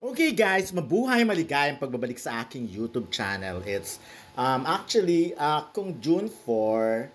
Okay guys, mabuhay maligayang pagbabalik sa aking YouTube channel. It's actually kung June 4.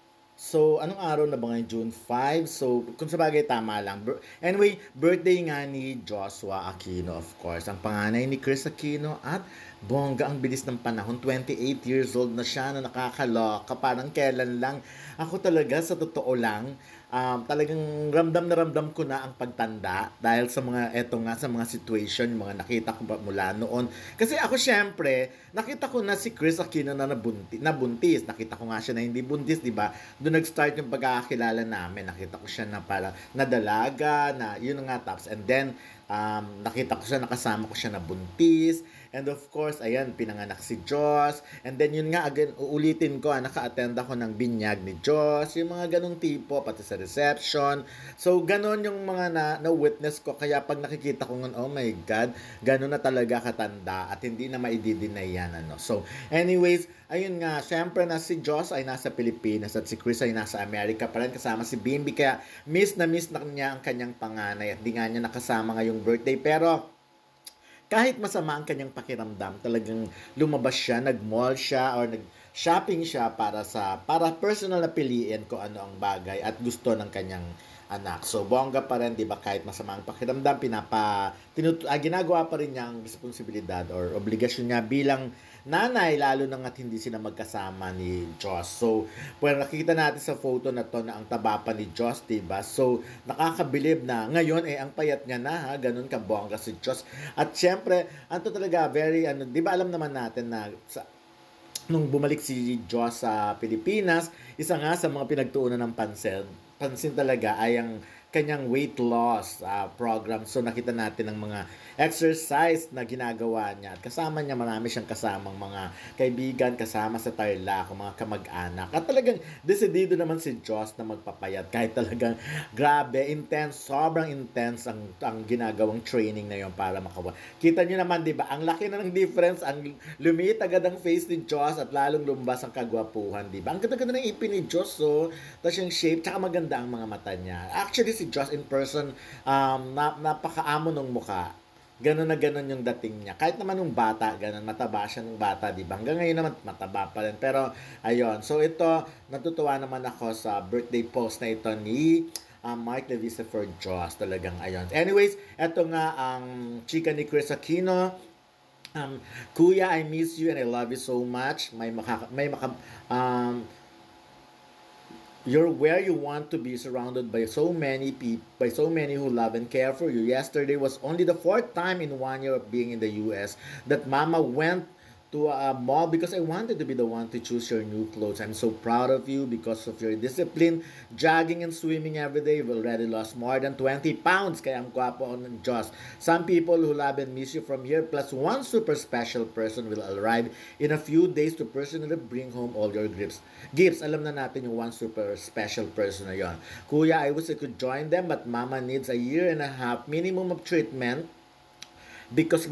So anong araw na ba ngayon? June 5. So kung sabagay tama lang. Anyway, birthday nga ni Joshua Aquino, of course. Ang panganay ni Chris Aquino at bongga ang bilis ng panahon. 28 years old na siya, na nakakaloka. Parang kailan lang. Ako talaga sa totoo lang, talagang ramdam na ramdam ko na ang pagtanda dahil sa mga eto nga sa mga situation, yung mga nakita ko mula noon. Kasi ako syempre, nakita ko na si Chris Aquino na nabuntis. Nakita ko nga siya na hindi buntis, di ba? Doon nag-start yung pagkakakilala namin. Nakita ko siya na para nadalaga, na yun nga tops. And then, nakita ko siya, nakasama ko siya na buntis. And of course, ayan, pinanganak si Joss. And then yun nga, again, uulitin ko, naka-attend ako ng binyag ni Joss. Yung mga ganong tipo, pati sa reception. So, ganon yung mga na-witness ko. Kaya pag nakikita ko ngon, oh my God, ganon na talaga katanda. At hindi na maididinay yan. Ano. So, anyways, ayun nga, syempre na si Joss ay nasa Pilipinas at si Chris ay nasa Amerika pa rin kasama si Bimbi. Kaya miss na niya ang kanyang panganay at di nga niya nakasama ngayong birthday. Pero kahit masama ang kanyang pakiramdam, talagang lumabas siya, nag-mall siya or nag-shopping siya para personal na piliin kung ano ang bagay at gusto ng kanyang anak. So bongga pa rin, 'di ba, kahit masama ang pakiramdam, ginagawa pa rin niya ang responsibilidad or obligasyon niya bilang nanay, lalo na nga't hindi sila magkasama ni Joss. So, nakikita natin sa photo na to na ang taba pa ni Joss, 'di ba? So, nakakabilib na ngayon ang payat niya na, ha, ganun ka bongga si Joss. At syempre, anto talaga very 'di ba alam naman natin na nung bumalik si Joss sa Pilipinas, isa nga sa mga pinagtuunan ng pansin talaga ay ang kanyang weight loss program. So nakita natin ang mga exercise na ginagawa niya. At kasama niya, marami siyang kasamang mga kaibigan, kasama sa Tarlac, mga kamag-anak. At talagang desidido naman si Joss na magpapayat. Kahit talagang grabe, intense, sobrang intense ang ginagawang training na yon para makawa. Kita niyo naman, di ba? Ang laki na ng difference. Ang lumiit agad ang face ni Joss at lalong lumbas ang kagwapuhan, di ba? Ang ganda-ganda ng ipin ni Joss, so. Tapos yung shape, tsaka maganda ang mga mata niya. Actually, si Joss in person, napakaamo ng mukha. Ganon na ganon yung dating niya. Kahit naman nung bata, ganon, mataba siya nung bata, di ba? Hanggang ngayon naman, mataba pa rin. Pero, ayun. So, ito, natutuwa naman ako sa birthday post na ito ni Mark Levisa for Joss. Talagang, ayun. Anyways, ito nga ang chika ni Chris Aquino. Kuya, I miss you and I love you so much. You're where you want to be, surrounded by so many people, by so many who love and care for you. Yesterday was only the fourth time in 1 year of being in the US that Mama went to a mall because I wanted to be the one to choose your new clothes. I'm so proud of you because of your discipline, jogging and swimming every day. You've already lost more than 20 pounds. Kaya ang gwapo ng Diyos. Some people who love and miss you from here, plus one super special person will arrive in a few days to personally bring home all your gifts. Alam na natin yung one super special person na yon. Kuya, I wish I could join them, but Mama needs a year and a half minimum of treatment because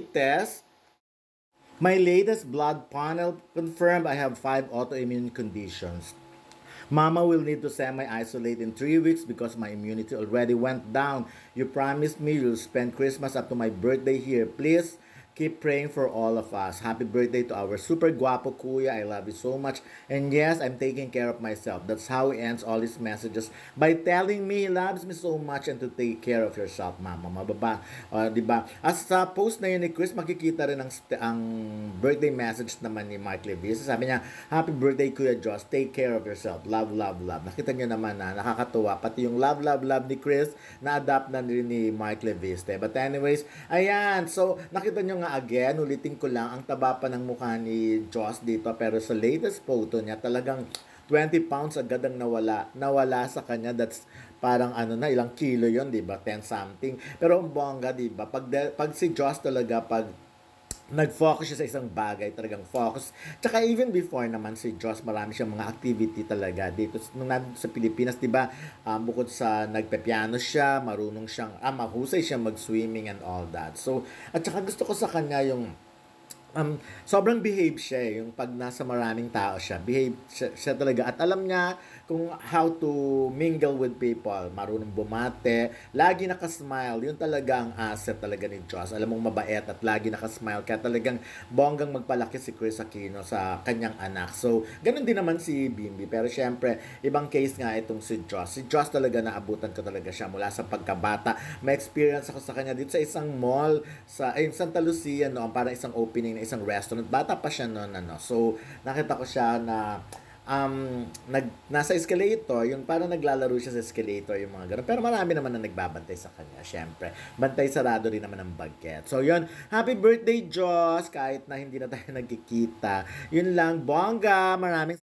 my latest blood panel confirmed I have 5 autoimmune conditions. Mama will need to semi-isolate in 3 weeks because my immunity already went down. You promised me you'll spend Christmas up to my birthday here. Please keep praying for all of us. Happy birthday to our super guapo kuya. I love you so much. And yes, I'm taking care of myself. That's how he ends all his messages by telling me he loves me so much and to take care of yourself, mama. Mababa, diba? As sa post na yun ni Chris, makikita rin ang birthday message naman ni Mark Levis. Sabi niya, happy birthday Kuya Joss. Take care of yourself. Love, love, love. Nakita niyo naman na nakakatuwa. Pati yung love, love, love ni Chris, na-adapt na rin ni Mark Levis. But anyways, ayan. So, nakita niyo nga again, ulitin ko lang, ang taba pa ng mukha ni Joss dito, pero sa latest photo niya, talagang 20 pounds agad ang nawala sa kanya. That's parang ilang kilo yon, di ba? 10 something. Pero ang bongga, di ba? Pag si Joss talaga, pag nag-focus siya sa isang bagay, talagang focus. Tsaka even before naman si Joss, marami siyang mga activity talaga dito nung sa Pilipinas, 'di ba? Bukod sa nagpe-piano siya, marunong siyang mahusay siyang mag-swimming and all that. So, at saka gusto ko sa kanya yung sobrang behave siya eh. Yung pag nasa maraming tao siya, behave siya talaga. At alam niya kung how to mingle with people. Marunong bumate, lagi nakasmile. Yun talaga ang asset talaga ni Joss. Alam mong mabait at lagi nakasmile. Kaya talagang bonggang magpalaki si Chris Aquino sa kanyang anak. So, ganun din naman si Bimbi. Pero syempre, ibang case nga itong si Joss. Si Joss talaga naabutan ko talaga siya mula sa pagkabata. May experience ako sa kanya dito sa isang mall sa Santa Lucia no, parang isang opening na isang restaurant. Bata pa siya noon ano. So nakita ko siya na nasa escalator, yung parang naglalaro siya sa escalator, yung mga ganun. Pero marami naman na nagbabantay sa kanya, syempre. Bantay sarado rin naman ang bagket. So, yun. Happy birthday, Joss! Kahit na hindi na tayo nagkikita. Yun lang, bongga! Maraming